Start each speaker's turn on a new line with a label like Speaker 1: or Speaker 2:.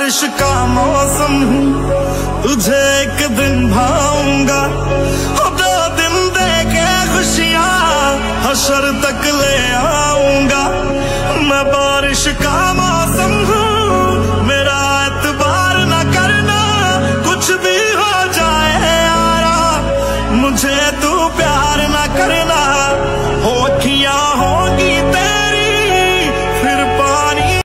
Speaker 1: बारिश का मौसम हूँ, तुझे एक दिन भाऊंगा। 2 दिन दे के खुशियाँ हशर तक ले आऊंगा। मैं बारिश का